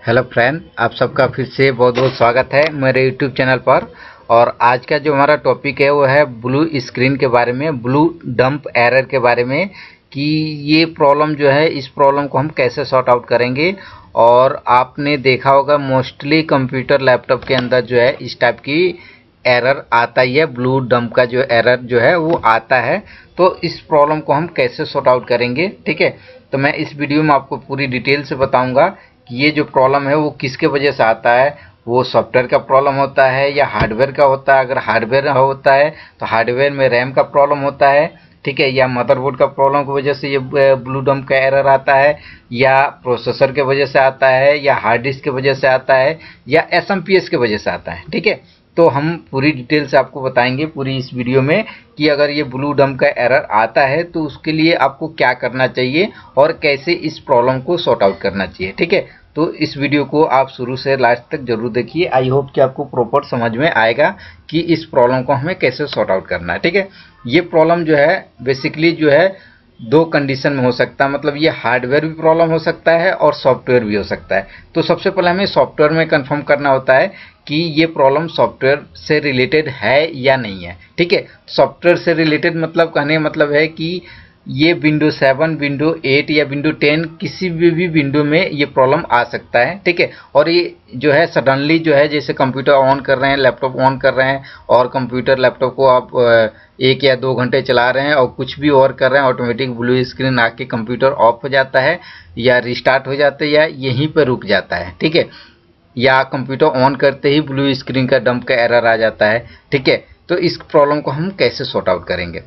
Hello friend, आप सबका फिर से बहुत बहुत स्वागत है मेरे यूट्यूब चैनल पर। और आज का जो हमारा टॉपिक है वो है ब्लू स्क्रीन के बारे में, ब्लू डंप एरर के बारे में कि ये प्रॉब्लम जो है, इस प्रॉब्लम को हम कैसे सॉर्ट आउट करेंगे। और आपने देखा होगा मोस्टली कंप्यूटर लैपटॉप के अंदर जो है इस टाइप की एरर आता ही है, ब्लू डंप का जो एरर जो है वो आता है। तो इस प्रॉब्लम को हम कैसे सॉर्ट आउट करेंगे, ठीक है। तो मैं इस वीडियो में आपको पूरी डिटेल से बताऊंगा कि ये जो प्रॉब्लम है वो किसके वजह से आता है। वो सॉफ्टवेयर का प्रॉब्लम होता है या हार्डवेयर का होता है। अगर हार्डवेयर होता है तो हार्डवेयर में रैम का प्रॉब्लम होता है, ठीक है, या मदरबोर्ड का प्रॉब्लम की वजह से ये ब्लू डंप का एरर आता है, या प्रोसेसर के वजह से आता है, या हार्ड डिस्क के वजह से आता है, या एसएमपीएस के वजह से आता है, ठीक है। तो हम पूरी डिटेल से आपको बताएंगे पूरी इस वीडियो में कि अगर ये ब्लू डंप का एरर आता है तो उसके लिए आपको क्या करना चाहिए और कैसे इस प्रॉब्लम को सॉर्ट आउट करना चाहिए, ठीक है। तो इस वीडियो को आप शुरू से लास्ट तक जरूर देखिए। आई होप कि आपको प्रॉपर समझ में आएगा कि इस प्रॉब्लम को हमें कैसे सॉर्ट आउट करना है, ठीक है। ये प्रॉब्लम जो है बेसिकली जो है दो कंडीशन में हो सकता है, मतलब ये हार्डवेयर भी प्रॉब्लम हो सकता है और सॉफ्टवेयर भी हो सकता है। तो सबसे पहले हमें सॉफ्टवेयर में कंफर्म करना होता है कि ये प्रॉब्लम सॉफ्टवेयर से रिलेटेड है या नहीं है, ठीक है। सॉफ्टवेयर से रिलेटेड मतलब कहने मतलब है कि ये विंडो 7, विंडो 8 या विंडो 10 किसी भी विंडो में ये प्रॉब्लम आ सकता है, ठीक है। और ये जो है सडनली जो है, जैसे कंप्यूटर ऑन कर रहे हैं, लैपटॉप ऑन कर रहे हैं और कंप्यूटर लैपटॉप को आप 1 या 2 घंटे चला रहे हैं और कुछ भी और कर रहे हैं, ऑटोमेटिक ब्लू स्क्रीन आके कंप्यूटर ऑफ हो जाता है या रिस्टार्ट हो जाता है या यहीं पर रुक जाता है, ठीक है। या कंप्यूटर ऑन करते ही ब्लू स्क्रीन का डंप का एरर आ जाता है, ठीक है। तो इस प्रॉब्लम को हम कैसे सॉर्ट आउट करेंगे।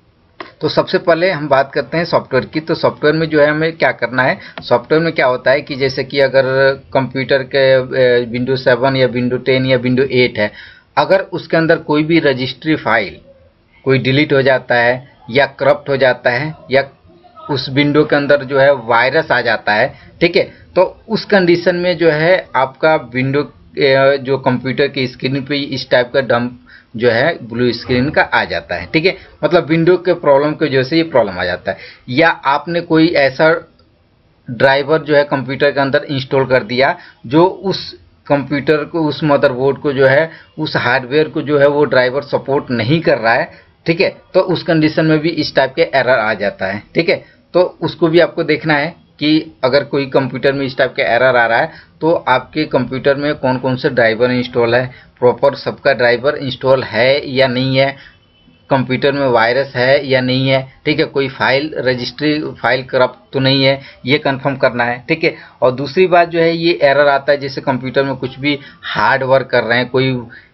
तो सबसे पहले हम बात करते हैं सॉफ्टवेयर की। तो सॉफ्टवेयर में जो है हमें क्या करना है, सॉफ्टवेयर में क्या होता है कि जैसे कि अगर कंप्यूटर के विंडो 7 या विंडो 10 या विंडो 8 है, अगर उसके अंदर कोई भी रजिस्ट्री फाइल कोई डिलीट हो जाता है या करप्ट हो जाता है या उस विंडो के अंदर जो है वायरस आ जाता है, ठीक है, तो उस कंडीशन में जो है आपका विंडो जो कंप्यूटर की स्क्रीन पे इस टाइप का डंप जो है ब्लू स्क्रीन का आ जाता है, ठीक है। मतलब विंडो के प्रॉब्लम की वजह से ये प्रॉब्लम आ जाता है। या आपने कोई ऐसा ड्राइवर जो है कंप्यूटर के अंदर इंस्टॉल कर दिया जो उस कंप्यूटर को, उस मदरबोर्ड को जो है, उस हार्डवेयर को जो है वो ड्राइवर सपोर्ट नहीं कर रहा है, ठीक है। तो उस कंडीशन में भी इस टाइप के एरर आ जाता है, ठीक है। तो उसको भी आपको देखना है कि अगर कोई कंप्यूटर में इस टाइप का एरर आ रहा है तो आपके कंप्यूटर में कौन कौन से ड्राइवर इंस्टॉल है, प्रॉपर सबका ड्राइवर इंस्टॉल है या नहीं है, कंप्यूटर में वायरस है या नहीं है, ठीक है, कोई फाइल रजिस्ट्री फाइल करप्ट तो नहीं है, ये कंफर्म करना है, ठीक है। और दूसरी बात जो है, ये एरर आता है जैसे कंप्यूटर में कुछ भी हार्ड वर्क कर रहे हैं, कोई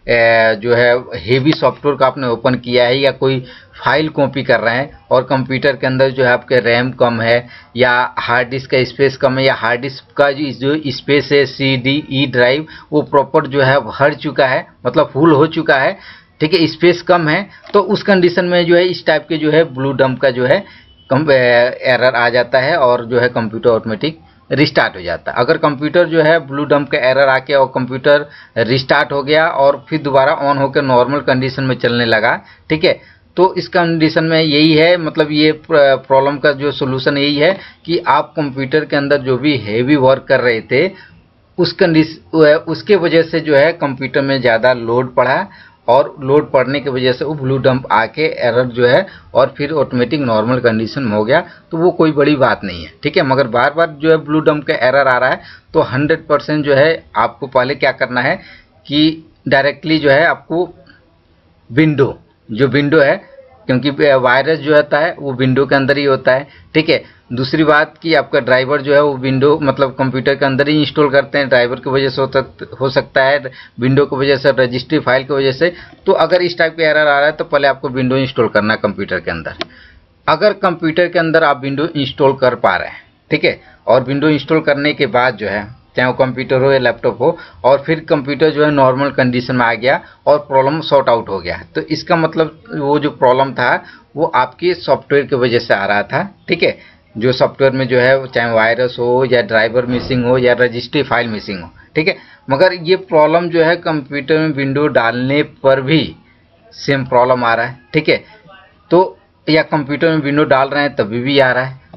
जो है हेवी सॉफ्टवेयर का आपने ओपन किया है या कोई फाइल कॉपी कर रहे हैं और कंप्यूटर के अंदर जो है आपके रैम कम है या हार्ड डिस्क का स्पेस कम है या हार्ड डिस्क का जो स्पेस है CD ड्राइव वो प्रॉपर जो है भर चुका है, मतलब फुल हो चुका है, ठीक है, स्पेस कम है, तो उस कंडीशन में जो है इस टाइप के जो है ब्लू डंप का जो है एरर आ जाता है और जो है कंप्यूटर ऑटोमेटिक रिस्टार्ट हो जाता है। अगर कंप्यूटर जो है ब्लू डंप का एरर आके और कंप्यूटर रिस्टार्ट हो गया और फिर दोबारा ऑन होकर नॉर्मल कंडीशन में चलने लगा, ठीक है, तो इस कंडीशन में यही है, मतलब ये प्रॉब्लम का जो सोल्यूशन यही है कि आप कंप्यूटर के अंदर जो भी हेवी वर्क कर रहे थे उसके वजह से जो है कंप्यूटर में ज़्यादा लोड पड़ा और लोड पड़ने की वजह से वो ब्लू डंप आके एरर जो है और फिर ऑटोमेटिक नॉर्मल कंडीशन में हो गया, तो वो कोई बड़ी बात नहीं है, ठीक है। मगर बार बार जो है ब्लू डंप का एरर आ रहा है तो 100% जो है आपको पहले क्या करना है कि डायरेक्टली जो है आपको विंडो है, क्योंकि वायरस जो होता है वो विंडो के अंदर ही होता है, ठीक है। दूसरी बात कि आपका ड्राइवर जो है वो विंडो मतलब कंप्यूटर के अंदर ही इंस्टॉल करते हैं, ड्राइवर की वजह से हो सकता है, विंडो की वजह से, रजिस्ट्री फाइल की वजह से। तो अगर इस टाइप का एरर आ रहा है तो पहले आपको विंडो इंस्टॉल करना है कंप्यूटर के अंदर। अगर कंप्यूटर के अंदर आप विंडो इंस्टॉल कर पा रहे हैं, ठीक है, और विंडो इंस्टॉल करने के बाद जो है चाहे वो कंप्यूटर हो या लैपटॉप हो और फिर कंप्यूटर जो है नॉर्मल कंडीशन में आ गया और प्रॉब्लम सॉर्ट आउट हो गया, तो इसका मतलब वो जो प्रॉब्लम था वो आपके सॉफ्टवेयर की वजह से आ रहा था, ठीक है। जो सॉफ्टवेयर में जो है चाहे वायरस हो या ड्राइवर मिसिंग हो या रजिस्ट्री फाइल मिसिंग हो, ठीक है। मगर ये प्रॉब्लम जो है कंप्यूटर में विंडो डालने पर भी सेम प्रॉब्लम आ रहा है, ठीक है। तो या कंप्यूटर में विंडो डाल रहे हैं तभी भी आ रहा है,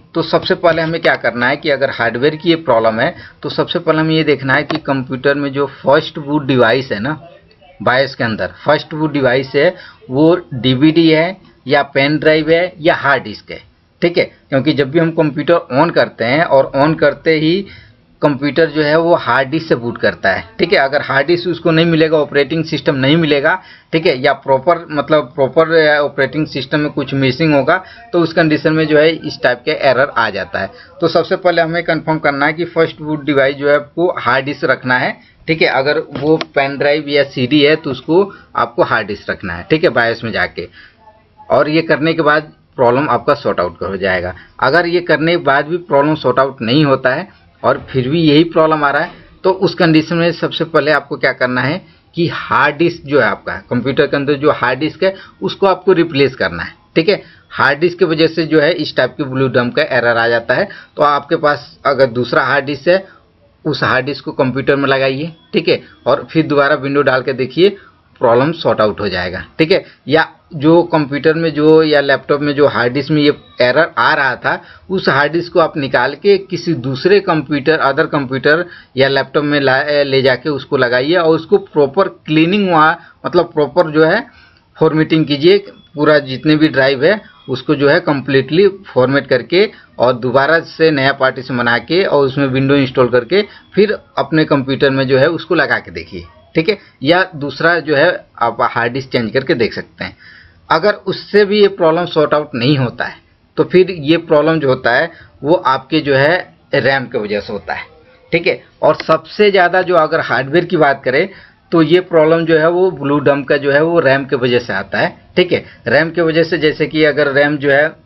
तो सबसे पहले हमें क्या करना है कि अगर हार्डवेयर की ये प्रॉब्लम है तो सबसे पहले हमें ये देखना है कि कंप्यूटर में जो फर्स्ट बूट डिवाइस है ना, बायोस के अंदर फर्स्ट बूट डिवाइस है वो डीवीडी है या पेन ड्राइव है या हार्ड डिस्क है। ठीक है, क्योंकि जब भी हम कंप्यूटर ऑन करते हैं और ऑन करते ही कंप्यूटर जो है वो हार्ड डिस्क से बूट करता है। ठीक है, अगर हार्ड डिस्क उसको नहीं मिलेगा, ऑपरेटिंग सिस्टम नहीं मिलेगा, ठीक है, या प्रॉपर ऑपरेटिंग सिस्टम में कुछ मिसिंग होगा तो उस कंडीशन में जो है इस टाइप के एरर आ जाता है। तो सबसे पहले हमें कंफर्म करना है कि फर्स्ट बूट डिवाइस जो है आपको हार्ड डिस्क रखना है। ठीक है, अगर वो पेन ड्राइव या सीडी है तो उसको आपको हार्ड डिस्क रखना है। ठीक है, बायोस में जाके, और ये करने के बाद प्रॉब्लम आपका सॉर्ट आउट हो जाएगा। अगर ये करने के बाद भी प्रॉब्लम सॉर्ट आउट नहीं होता है और फिर भी यही प्रॉब्लम आ रहा है तो उस कंडीशन में सबसे पहले आपको क्या करना है कि हार्ड डिस्क जो है आपका कंप्यूटर के अंदर जो हार्ड डिस्क है उसको आपको रिप्लेस करना है। ठीक है, हार्ड डिस्क की वजह से जो है इस टाइप की ब्लू डंप का एरर आ जाता है। तो आपके पास अगर दूसरा हार्ड डिस्क है उस हार्ड डिस्क को कंप्यूटर में लगाइए। ठीक है, और फिर दोबारा विंडो डाल के देखिए, प्रॉब्लम सॉर्ट आउट हो जाएगा। ठीक है, या जो कंप्यूटर में जो या लैपटॉप में जो हार्ड डिस्क में ये एरर आ रहा था उस हार्ड डिस्क को आप निकाल के किसी दूसरे कंप्यूटर, अदर कंप्यूटर या लैपटॉप में ले जाके उसको लगाइए और उसको प्रॉपर क्लीनिंग, वहाँ मतलब प्रॉपर जो है फॉर्मेटिंग कीजिए। पूरा जितने भी ड्राइव है उसको जो है कम्प्लीटली फॉर्मेट करके और दोबारा से नया पार्टीशन बना के और उसमें विंडो इंस्टॉल करके फिर अपने कंप्यूटर में जो है उसको लगा के देखिए। ठीक है, या दूसरा जो है आप हार्ड डिस्क चेंज करके देख सकते हैं। अगर उससे भी ये प्रॉब्लम सॉर्ट आउट नहीं होता है तो फिर ये प्रॉब्लम जो होता है वो आपके जो है रैम की वजह से होता है। ठीक है, और सबसे ज़्यादा जो अगर हार्डवेयर की बात करें तो ये प्रॉब्लम जो है वो ब्लू डंप का जो है वो रैम की वजह से आता है। ठीक है, रैम की वजह से, जैसे कि अगर रैम जो है,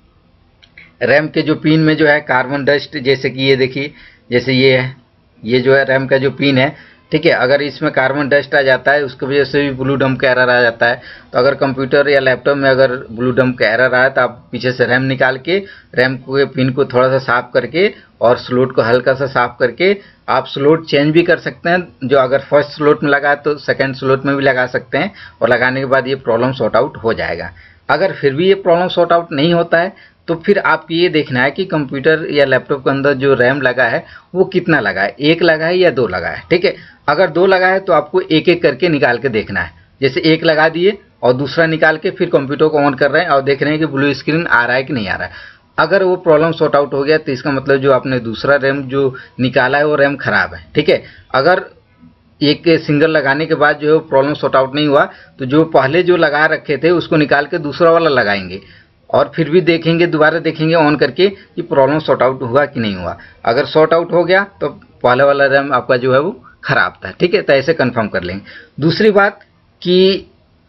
रैम के जो पिन में जो है कार्बन डस्ट, जैसे कि ये देखिए, जैसे ये है, ये जो है रैम का जो पिन है, ठीक है, अगर इसमें कार्बन डस्ट आ जाता है उसकी वजह से भी ब्लू डंप का एरर आ जाता है। तो अगर कंप्यूटर या लैपटॉप में अगर ब्लू डंप का एरर आया तो आप पीछे से रैम निकाल के रैम के पिन को थोड़ा सा साफ करके और स्लॉट को हल्का सा साफ करके आप स्लॉट चेंज भी कर सकते हैं। जो अगर फर्स्ट स्लॉट में लगा है तो सेकेंड स्लॉट में भी लगा सकते हैं और लगाने के बाद ये प्रॉब्लम सॉर्ट आउट हो जाएगा। अगर फिर भी ये प्रॉब्लम सॉर्ट आउट नहीं होता है तो फिर आपको ये देखना है कि कंप्यूटर या लैपटॉप के अंदर जो रैम लगा है वो कितना लगा है, एक लगा है या दो लगा है। ठीक है, अगर दो लगा है तो आपको एक एक करके निकाल के देखना है। जैसे एक लगा दिए और दूसरा निकाल के फिर कंप्यूटर को ऑन कर रहे हैं और देख रहे हैं कि ब्लू स्क्रीन आ रहा है कि नहीं आ रहा है। अगर वो प्रॉब्लम सॉर्ट आउट हो गया तो इसका मतलब जो आपने दूसरा रैम जो निकाला है वो रैम खराब है। ठीक है, अगर एक सिंगल लगाने के बाद जो है प्रॉब्लम सॉर्ट आउट नहीं हुआ तो जो पहले जो लगा रखे थे उसको निकाल के दूसरा वाला लगाएंगे और फिर भी देखेंगे, दोबारा देखेंगे ऑन करके कि प्रॉब्लम सॉर्ट आउट हुआ कि नहीं हुआ। अगर सॉर्ट आउट हो गया तो पहले वाला रैम आपका जो है वो खराब था। ठीक है, तो ऐसे कंफर्म कर लेंगे। दूसरी बात कि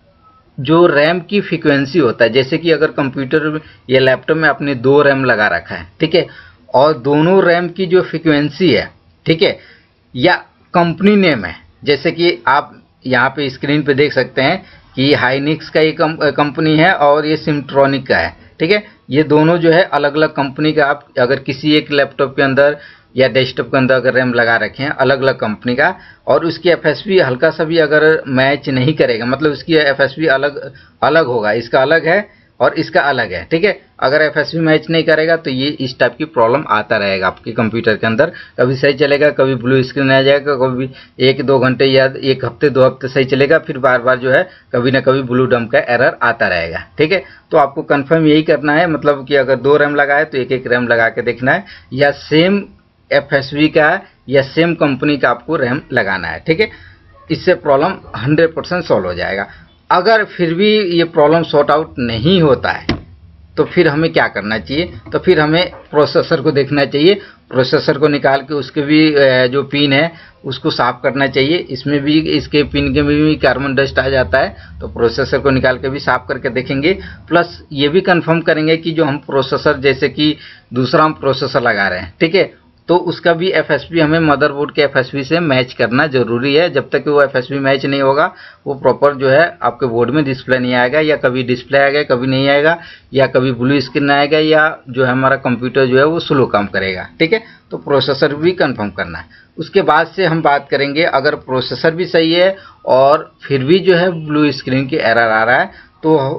जो रैम की फ्रीक्वेंसी होता है, जैसे कि अगर कंप्यूटर या लैपटॉप में आपने दो रैम लगा रखा है, ठीक है, और दोनों रैम की जो फ्रीक्वेंसी है, ठीक है, या कंपनी नेम है, जैसे कि आप यहाँ पे स्क्रीन पे देख सकते हैं कि हाइनिक्स का ये कंपनी है और ये सिमट्रॉनिक का है। ठीक है, ये दोनों जो है अलग अलग कंपनी का, आप अगर किसी एक लैपटॉप के अंदर या डेस्कटॉप के अंदर अगर रैम लगा रखे हैं अलग अलग कंपनी का और उसकी एफएसपी हल्का सा भी अगर मैच नहीं करेगा, मतलब उसकी एफएसपी अलग अलग होगा, इसका अलग है और इसका अलग है। ठीक है, अगर एफएसपी मैच नहीं करेगा तो ये इस टाइप की प्रॉब्लम आता रहेगा आपके कंप्यूटर के अंदर। कभी सही चलेगा, कभी ब्लू स्क्रीन आ जाएगा, कभी 1-2 घंटे या 1 हफ्ते 2 हफ्ते सही चलेगा, फिर बार बार जो है कभी ना कभी ब्लू डंप का एरर आता रहेगा। ठीक है, तो आपको कंफर्म यही करना है, मतलब कि अगर 2 रैम लगा है तो एक एक रैम लगा के देखना है, या सेम एफएसपी का या सेम कंपनी का आपको रैम लगाना है। ठीक है, इससे प्रॉब्लम 100% सॉल्व हो जाएगा। अगर फिर भी ये प्रॉब्लम सॉर्ट आउट नहीं होता है तो फिर हमें क्या करना चाहिए, तो फिर हमें प्रोसेसर को देखना चाहिए। प्रोसेसर को निकाल के उसके भी जो पिन है उसको साफ करना चाहिए। इसमें भी इसके पिन के में भी कार्बन डस्ट आ जाता है, तो प्रोसेसर को निकाल के भी साफ करके देखेंगे। प्लस ये भी कंफर्म करेंगे कि जो हम प्रोसेसर, जैसे कि दूसरा हम प्रोसेसर लगा रहे हैं, ठीक है, तो उसका भी एफएसपी हमें मदरबोर्ड के एफएसपी से मैच करना जरूरी है। जब तक कि वो एफएसपी मैच नहीं होगा वो प्रॉपर जो है आपके बोर्ड में डिस्प्ले नहीं आएगा, या कभी डिस्प्ले आएगा कभी नहीं आएगा, या कभी ब्लू स्क्रीन आएगा, या जो है हमारा कंप्यूटर जो है वो स्लो काम करेगा। ठीक है, तो प्रोसेसर भी कंफर्म करना है। उसके बाद से हम बात करेंगे, अगर प्रोसेसर भी सही है और फिर भी जो है ब्लू स्क्रीन की एरर आ रहा है तो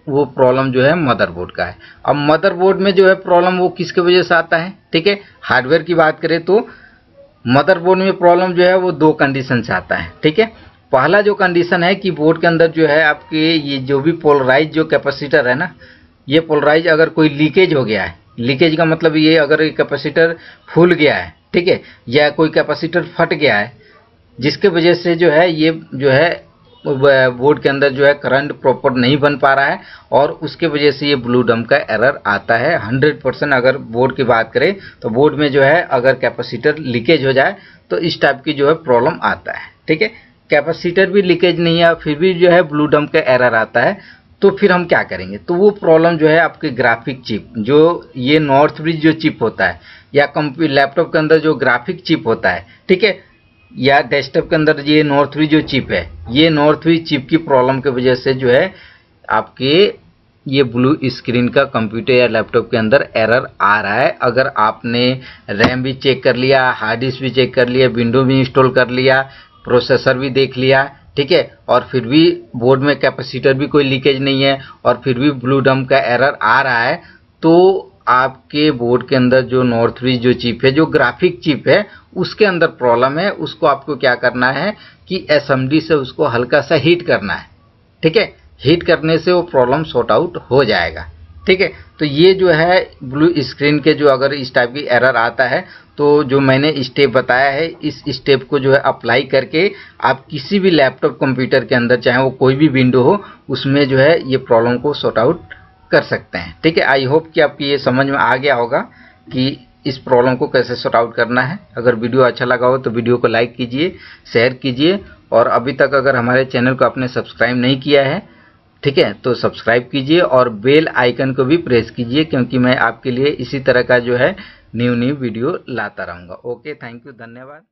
वो प्रॉब्लम जो है मदरबोर्ड का है। अब मदरबोर्ड में जो है प्रॉब्लम वो किसके वजह से आता है, ठीक है। हार्डवेयर की बात करें तो मदरबोर्ड में प्रॉब्लम जो है वो दो कंडीशन से आता है, ठीक है। पहला जो कंडीशन है कि बोर्ड के अंदर जो है आपके ये जो भी पोलराइज जो कैपेसिटर है ना, ये पोलराइज अगर कोई लीकेज हो गया है, लीकेज का मतलब ये अगर कैपेसिटर फूल गया है, ठीक है, या कोई कैपेसिटर फट गया है जिसके वजह से जो है ये जो है बोर्ड के अंदर जो है करंट प्रॉपर नहीं बन पा रहा है और उसके वजह से ये ब्लू डंप का एरर आता है 100%। अगर बोर्ड की बात करें तो बोर्ड में जो है अगर कैपेसिटर लीकेज हो जाए तो इस टाइप की जो है प्रॉब्लम आता है, ठीक है। कैपेसिटर भी लीकेज नहीं है फिर भी जो है ब्लू डंप का एरर आता है, तो फिर हम क्या करेंगे, तो वो प्रॉब्लम जो है आपके ग्राफिक चिप, जो ये नॉर्थ ब्रिज जो चिप होता है या लैपटॉप के अंदर जो ग्राफिक चिप होता है, ठीक है, या डेस्कटॉप के अंदर ये नॉर्थ ब्रिज जो चिप है, ये नॉर्थ ब्रिज चिप की प्रॉब्लम की वजह से जो है आपके ये ब्लू स्क्रीन का कंप्यूटर या लैपटॉप के अंदर एरर आ रहा है। अगर आपने रैम भी चेक कर लिया, हार्ड डिस्क भी चेक कर लिया, विंडो भी इंस्टॉल कर लिया, प्रोसेसर भी देख लिया, ठीक है, और फिर भी बोर्ड में कैपेसिटर भी कोई लीकेज नहीं है और फिर भी ब्लू डंप का एरर आ रहा है, तो आपके बोर्ड के अंदर जो नॉर्थ ब्रिज जो चिप है, जो ग्राफिक चिप है, उसके अंदर प्रॉब्लम है। उसको आपको क्या करना है कि एसएमडी से उसको हल्का सा हीट करना है, ठीक है। हीट करने से वो प्रॉब्लम सॉर्ट आउट हो जाएगा, ठीक है। तो ये जो है ब्लू स्क्रीन के जो अगर इस टाइप की एरर आता है तो जो मैंने स्टेप बताया है, इस स्टेप को जो है अप्लाई करके आप किसी भी लैपटॉप कंप्यूटर के अंदर, चाहे वो कोई भी विंडो हो, उसमें जो है ये प्रॉब्लम को सॉर्ट आउट कर सकते हैं, ठीक है। आई होप कि आपकी ये समझ में आ गया होगा कि इस प्रॉब्लम को कैसे सॉर्ट आउट करना है। अगर वीडियो अच्छा लगा हो तो वीडियो को लाइक कीजिए, शेयर कीजिए, और अभी तक अगर हमारे चैनल को आपने सब्सक्राइब नहीं किया है, ठीक है, तो सब्सक्राइब कीजिए और बेल आइकन को भी प्रेस कीजिए, क्योंकि मैं आपके लिए इसी तरह का जो है न्यू वीडियो लाता रहूँगा। ओके, थैंक यू, धन्यवाद।